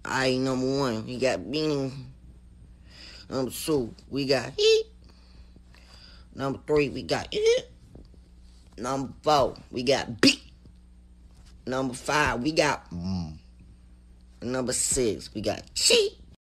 Alright, number one, we got beanie. Number two, we got heat. Number three, we got it. Number four, we got beat. Number five, we got Number six, we got cheat.